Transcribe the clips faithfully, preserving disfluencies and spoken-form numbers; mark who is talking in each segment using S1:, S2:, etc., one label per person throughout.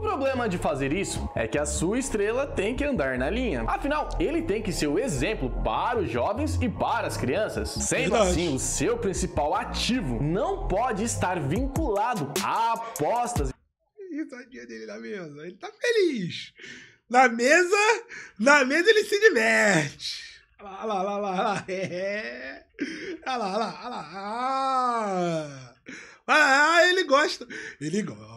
S1: O problema de fazer isso é que a sua estrela tem que andar na linha. Afinal, ele tem que ser o exemplo para os jovens e para as crianças. Sendo
S2: Verdade.
S1: assim, o seu principal ativo não pode estar vinculado a apostas.
S2: Risadinha dele na mesa. Ele tá feliz. Na mesa, na mesa ele se diverte. Olha lá, olha lá, olha lá, olha lá. É. Olha lá, olha lá, olha lá. Ah, ele gosta. Ele gosta.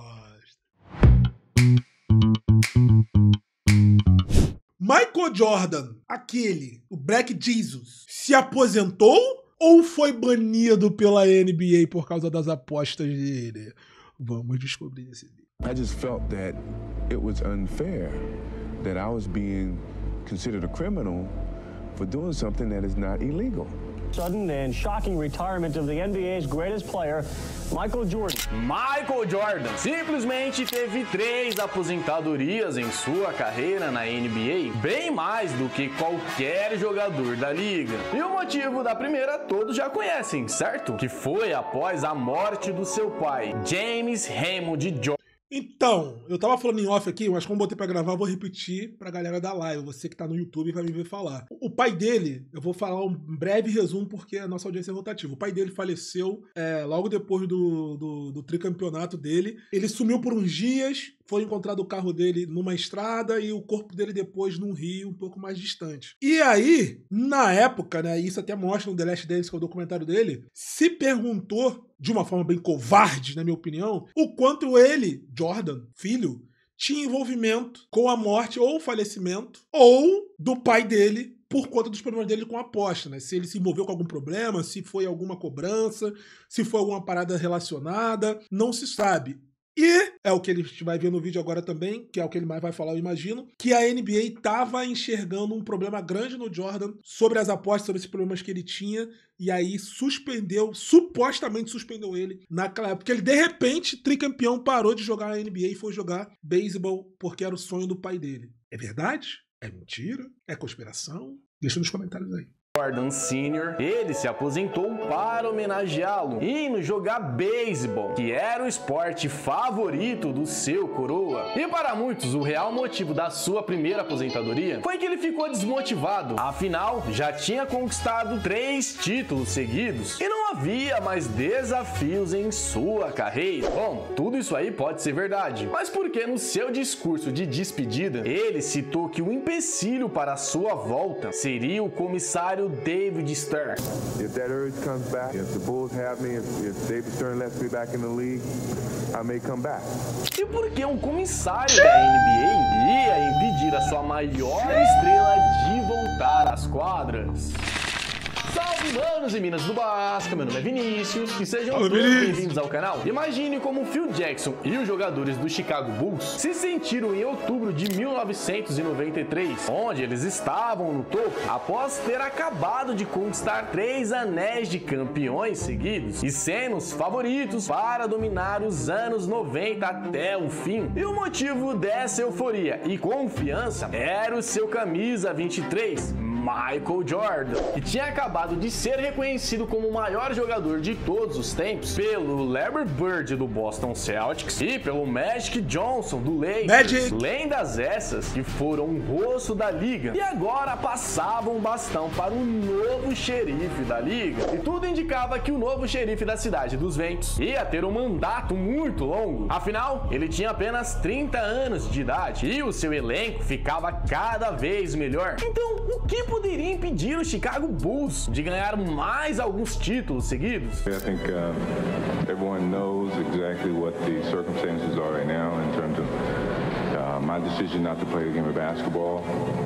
S2: Michael Jordan, aquele, o Black Jesus, se aposentou ou foi banido pela N B A por causa das apostas dele? Vamos descobrir esse vídeo.
S3: I just felt that it was unfair that I was being considered a criminal for doing something that is not illegal.
S4: Sudden and shocking retirement of the N B A's greatest player, Michael Jordan.
S1: Michael Jordan simplesmente teve três aposentadorias em sua carreira na N B A, bem mais do que qualquer jogador da liga. E o motivo da primeira todos já conhecem, certo? Que foi após a morte do seu pai, James Raymond Jordan.
S2: Então, eu tava falando em off aqui, mas como botei pra gravar, eu vou repetir pra galera da live. Você que tá no YouTube vai me ver falar. O pai dele, eu vou falar um breve resumo porque a nossa audiência é rotativa. O pai dele faleceu é, logo depois do, do, do tricampeonato dele. Ele sumiu por uns dias, foi encontrado o carro dele numa estrada e o corpo dele depois num rio um pouco mais distante. E aí, na época, né, isso até mostra no The Last Dance, que é o documentário dele, se perguntou, de uma forma bem covarde, na minha opinião, o quanto ele, Jordan, filho, tinha envolvimento com a morte ou falecimento ou do pai dele por conta dos problemas dele com a aposta, né? Se ele se envolveu com algum problema, se foi alguma cobrança, se foi alguma parada relacionada, não se sabe. E é o que ele vai ver no vídeo agora também, que é o que ele mais vai falar, eu imagino, que a N B A estava enxergando um problema grande no Jordan sobre as apostas, sobre esses problemas que ele tinha, e aí suspendeu, supostamente suspendeu ele naquela época. Porque ele, de repente, tricampeão, parou de jogar na N B A e foi jogar beisebol porque era o sonho do pai dele. É verdade? É mentira? É conspiração? Deixa nos comentários aí.
S1: Jordan Sênior, ele se aposentou para homenageá-lo, indo jogar beisebol, que era o esporte favorito do seu coroa. E para muitos, o real motivo da sua primeira aposentadoria foi que ele ficou desmotivado. Afinal, já tinha conquistado três títulos seguidos e não havia mais desafios em sua carreira. Bom, tudo isso aí pode ser verdade, mas porque no seu discurso de despedida, ele citou que o empecilho para a sua volta seria o comissário David Stern.
S3: If that urge comes back, if the Bulls have me, if, if David Stern lets me back in the league, I may come back.
S1: E porque um comissário da N B A ia impedir a sua maior estrela de voltar às quadras? Salve, manos e minas do Basca, meu nome é Vinícius e sejam todos bem-vindos ao canal. Imagine como o Phil Jackson e os jogadores do Chicago Bulls se sentiram em outubro de mil novecentos e noventa e três, onde eles estavam no topo após ter acabado de conquistar três anéis de campeões seguidos e sendo os favoritos para dominar os anos noventa até o fim. E o motivo dessa euforia e confiança era o seu camisa vinte e três, Michael Jordan, que tinha acabado de ser reconhecido como o maior jogador de todos os tempos pelo Larry Bird do Boston Celtics e pelo Magic Johnson do Lakers.
S2: Magic.
S1: Lendas essas que foram o rosto da liga e agora passavam o bastão para o novo xerife da liga. E tudo indicava que o novo xerife da Cidade dos Ventos ia ter um mandato muito longo. Afinal, ele tinha apenas trinta anos de idade e o seu elenco ficava cada vez melhor. Então, o que poderia impedir o Chicago Bulls de ganhar mais alguns títulos seguidos?
S3: I think uh, everyone knows exactly what the circumstances are right now in terms of uh, my decision not to play the game of basketball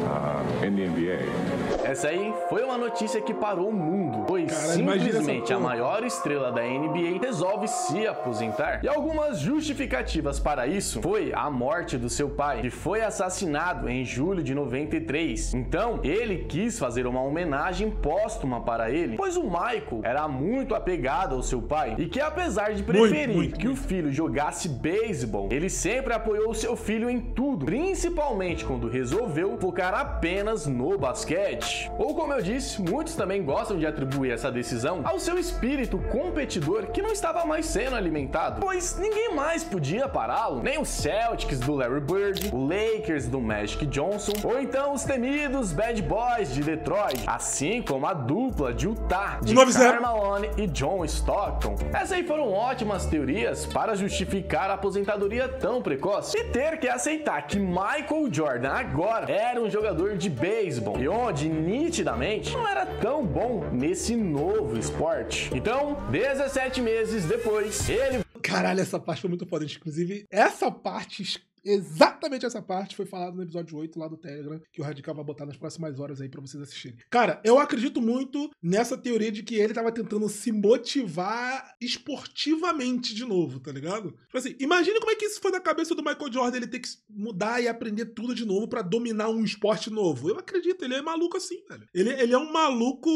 S3: uh, in the N B A.
S1: Essa aí foi uma notícia que parou o mundo, pois
S2: Cara,
S1: simplesmente a maior estrela da N B A resolve se aposentar. E algumas justificativas para isso foi a morte do seu pai, que foi assassinado em julho de noventa e três. Então, ele quis fazer uma homenagem póstuma para ele, pois o Michael era muito apegado ao seu pai e que, apesar de preferir
S2: muito, muito,
S1: que
S2: muito.
S1: o filho jogasse beisebol, ele sempre apoiou o seu filho em tudo tudo, principalmente quando resolveu focar apenas no basquete. Ou como eu disse, muitos também gostam de atribuir essa decisão ao seu espírito competidor que não estava mais sendo alimentado, pois ninguém mais podia pará-lo, nem os Celtics do Larry Bird, o Lakers do Magic Johnson, ou então os temidos Bad Boys de Detroit, assim como a dupla de Utah, de Karl Malone e John Stockton. Essas aí foram ótimas teorias para justificar a aposentadoria tão precoce e ter que aceitar que Michael Jordan agora era um jogador de beisebol e onde nitidamente não era tão bom nesse novo esporte. Então, dezessete meses depois, ele...
S2: Caralho, essa parte foi muito foda. Inclusive, essa parte... Exatamente essa parte foi falada no episódio oito lá do Telegram, que o Radical vai botar nas próximas horas aí pra vocês assistirem. Cara, eu acredito muito nessa teoria de que ele tava tentando se motivar esportivamente de novo, tá ligado? Tipo assim, imagina como é que isso foi na cabeça do Michael Jordan, ele ter que mudar e aprender tudo de novo pra dominar um esporte novo. Eu acredito, ele é maluco assim, velho. Ele, ele é um maluco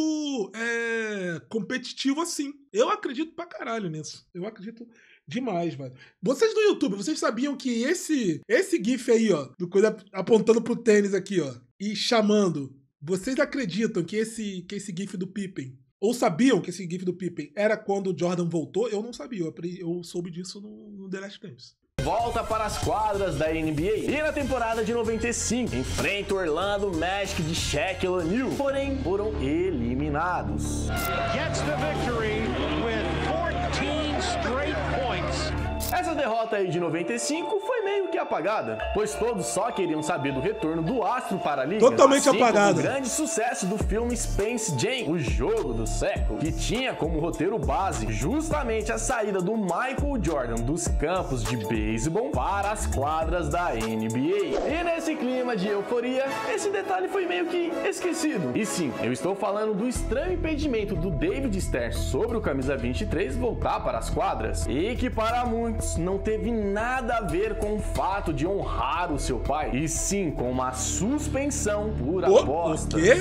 S2: é, competitivo assim. Eu acredito pra caralho nisso. Eu acredito... demais, velho. Vocês no YouTube, vocês sabiam que esse esse gif aí, ó, do coisa apontando pro tênis aqui, ó, e chamando, vocês acreditam que esse que esse gif do Pippen, ou sabiam que esse gif do Pippen era quando o Jordan voltou? Eu não sabia, eu, eu soube disso no, no The Last Dance.
S1: Volta para as quadras da N B A e na temporada de noventa e cinco enfrenta o Orlando Magic de Shaquille O'Neal, porém foram eliminados.
S5: Gets the victory with fourteen straight points.
S1: Essa derrota aí de noventa e cinco foi meio que apagada, pois todos só queriam saber do retorno do astro para a liga.
S2: Totalmente
S1: assim
S2: apagada.
S1: O grande sucesso do filme Space Jam, o jogo do século, que tinha como roteiro base justamente a saída do Michael Jordan dos campos de beisebol para as quadras da N B A. E nesse clima de euforia, esse detalhe foi meio que esquecido. E sim, eu estou falando do estranho impedimento do David Stern sobre o camisa vinte e três voltar para as quadras, e que para muitos não teve nada a ver com o fato de honrar o seu pai, e sim com uma suspensão por
S2: O,
S1: apostas.
S2: o quê?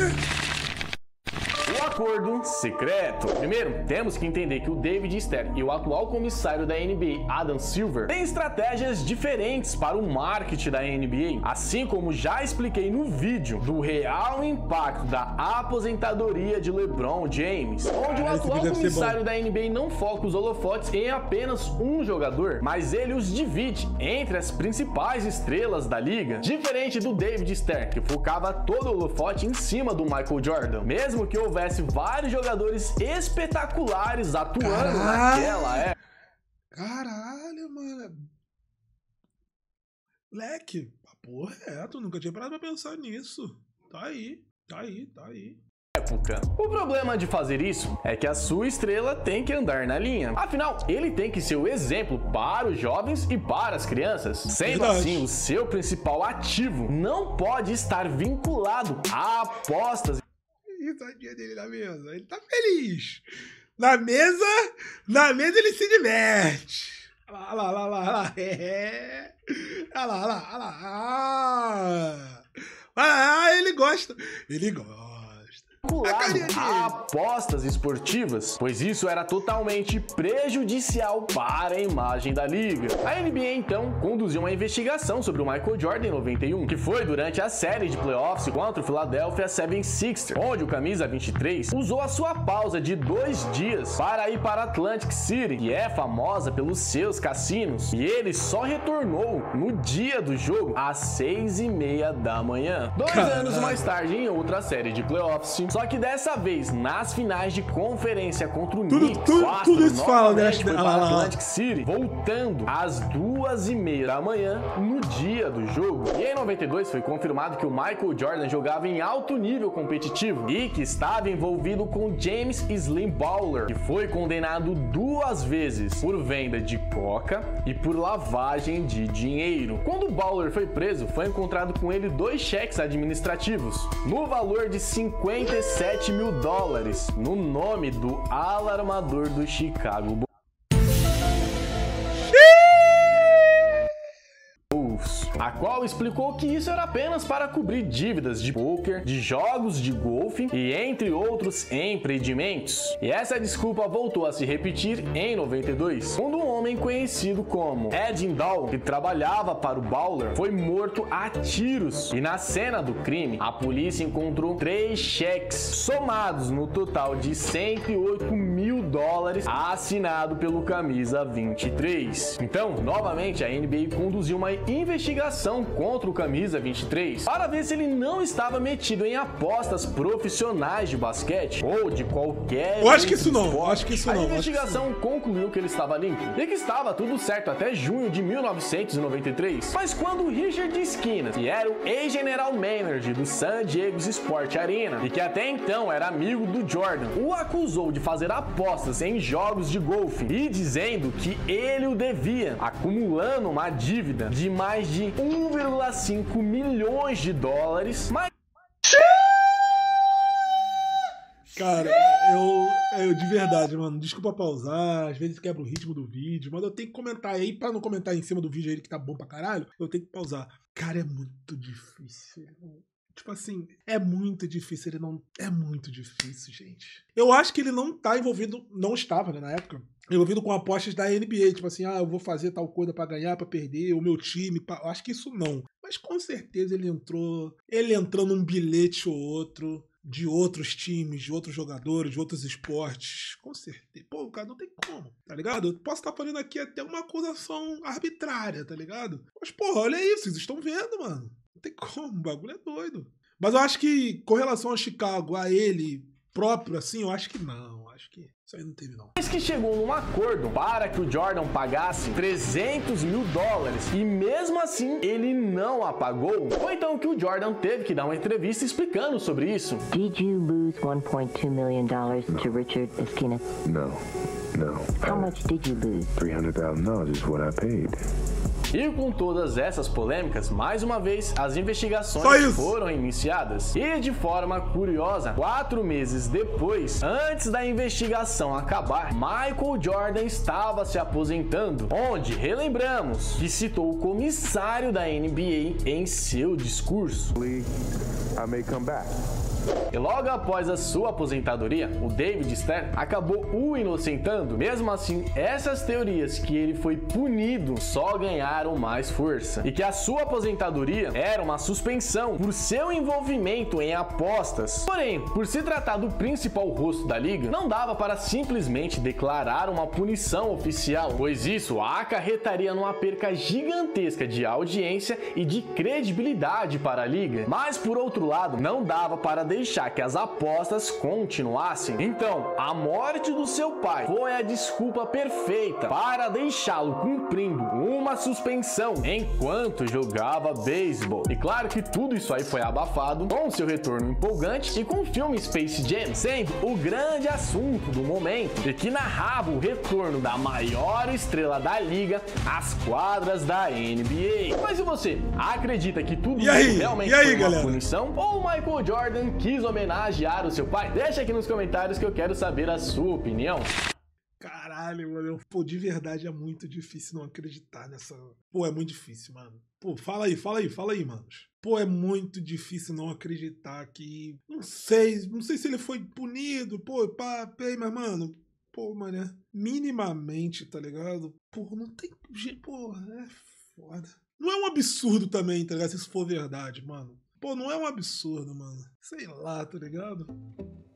S1: O acordo secreto. Primeiro, temos que entender que o David Stern e o atual comissário da N B A, Adam Silver, têm estratégias diferentes para o marketing da N B A, assim como já expliquei no vídeo do real impacto da aposentadoria de LeBron James, onde o
S2: Ah,
S1: atual comissário da N B A não foca os holofotes em apenas um jogador, mas ele os divide entre as principais estrelas da liga, diferente do David Stern, que focava todo o holofote em cima do Michael Jordan, mesmo que houvesse vários jogadores espetaculares atuando
S2: Caralho.
S1: naquela época.
S2: Caralho, mano. Moleque, papo reto, nunca tinha parado pra pensar nisso. Tá aí, tá aí, tá aí.
S1: O problema de fazer isso é que a sua estrela tem que andar na linha. Afinal, ele tem que ser o exemplo para os jovens e para as crianças. Sendo
S2: Verdade.
S1: assim, o seu principal ativo não pode estar vinculado a apostas.
S2: Risadinha dele na mesa. Ele tá feliz. Na mesa, na mesa ele se diverte. Olha lá, olha lá, olha lá, olha lá. É. Olha lá, olha lá, olha lá. Ah, ele gosta. Ele gosta.
S1: A apostas esportivas, pois isso era totalmente prejudicial para a imagem da liga. A N B A então conduziu uma investigação sobre o Michael Jordan em noventa e um, que foi durante a série de playoffs contra o Philadelphia seventy-sixers, onde o camisa vinte e três usou a sua pausa de dois dias para ir para Atlantic City, que é famosa pelos seus cassinos, e ele só retornou no dia do jogo às seis e meia da manhã. Dois
S2: Caralho.
S1: anos mais tarde, em outra série de playoffs, só que dessa vez nas finais de conferência contra o
S2: Tudo-
S1: Knicks,
S2: tudo-
S1: o Astro
S2: tudo isso fala, né?
S1: novamente foi
S2: Ah,
S1: para
S2: lá, lá.
S1: Atlantic City, voltando às duas e meia da manhã no dia do jogo. E em noventa e dois foi confirmado que o Michael Jordan jogava em alto nível competitivo e que estava envolvido com James Slim Bowler, que foi condenado duas vezes por venda de coca e por lavagem de dinheiro. Quando o Bowler foi preso, foi encontrado com ele dois cheques administrativos no valor de cinquenta e sete mil dólares no nome do alarmador do Chicago Bulls, a qual explicou que isso era apenas para cobrir dívidas de poker, de jogos de golfe e entre outros empreendimentos. E essa desculpa voltou a se repetir em noventa e dois, quando um homem conhecido como Ed Indall, que trabalhava para o Bawler, foi morto a tiros. E na cena do crime, a polícia encontrou três cheques, somados no total de cento e oito mil dólares, assinado pelo camisa vinte e três. Então, novamente, a N B A conduziu uma investigação contra o camisa vinte e três para ver se ele não estava metido em apostas profissionais de basquete ou de qualquer
S2: Eu acho que isso
S1: outro
S2: não,
S1: esporte.
S2: eu acho que isso
S1: A
S2: não.
S1: investigação concluiu que ele estava limpo e que estava tudo certo até junho de mil novecentos e noventa e três. Mas quando Richard Skinner, que era o ex-general manager do San Diego Sport Arena e que até então era amigo do Jordan, o acusou de fazer apostas em jogos de golfe e dizendo que ele o devia, acumulando uma dívida de mais de um vírgula cinco milhões de dólares. Mas
S2: Cara, eu, eu de verdade, mano, desculpa pausar, às vezes quebra o ritmo do vídeo, mas eu tenho que comentar aí, pra não comentar em cima do vídeo aí que tá bom pra caralho, eu tenho que pausar. Cara, é muito difícil. Tipo assim, é muito difícil, ele não... É muito difícil, gente. Eu acho que ele não tá envolvido, não estava, né, na época, envolvido com apostas da N B A, tipo assim, ah, eu vou fazer tal coisa pra ganhar, pra perder, o meu time, pra... eu acho que isso não. Mas com certeza ele entrou, ele entrou num bilhete ou outro... de outros times, de outros jogadores, de outros esportes. Com certeza. Pô, cara, não tem como, tá ligado? Eu posso estar falando aqui até uma acusação arbitrária, tá ligado? Mas, porra, olha isso, vocês estão vendo, mano. Não tem como, o bagulho é doido. Mas eu acho que, com relação a Chicago, a ele próprio, assim, eu acho que não. Acho que isso aí não teve, não.
S1: que chegou num acordo para que o Jordan pagasse trezentos mil dólares e mesmo assim ele não a pagou. Foi então que o Jordan teve que dar uma entrevista explicando sobre isso.
S6: Did you lose one point two million dollars to Richard Skinner?
S3: No, no.
S6: How much did you lose?
S3: three hundred thousand dollars is what I paid.
S1: E com todas essas polêmicas, mais uma vez, as investigações foram iniciadas. E de forma curiosa, quatro meses depois, antes da investigação acabar, Michael Jordan estava se aposentando, onde, relembramos, que citou o comissário da N B A em seu discurso.
S3: I may come back.
S1: E logo após a sua aposentadoria, o David Stern acabou o inocentando. Mesmo assim, essas teorias que ele foi punido só ganharam mais força. E que a sua aposentadoria era uma suspensão por seu envolvimento em apostas. Porém, por se tratar do principal rosto da liga, não dava para simplesmente declarar uma punição oficial, pois isso acarretaria numa perca gigantesca de audiência e de credibilidade para a liga. Mas por outro lado, não dava para deixar que as apostas continuassem. Então, a morte do seu pai foi a desculpa perfeita para deixá-lo cumprindo uma suspensão enquanto jogava beisebol. E claro que tudo isso aí foi abafado com seu retorno empolgante e com o filme Space Jam sendo o grande assunto do momento e que narrava o retorno da maior estrela da liga às quadras da N B A. Mas e você? Acredita que tudo
S2: e aí?
S1: isso realmente
S2: e aí,
S1: foi uma
S2: galera?
S1: punição? Ou o Michael Jordan quis homenagear o seu pai? Deixa aqui nos comentários que eu quero saber a sua opinião.
S2: Caralho, mano. Pô, de verdade é muito difícil não acreditar nessa... Pô, é muito difícil, mano. Pô, fala aí, fala aí, fala aí, manos. Pô, é muito difícil não acreditar que... Não sei, não sei se ele foi punido, pô, pá, pei, mas, mano... Pô, mano, é minimamente, tá ligado? Pô, não tem... Pô, é foda. Não é um absurdo também, tá ligado? Se isso for verdade, mano. Pô, não é um absurdo, mano. Sei lá, tá ligado?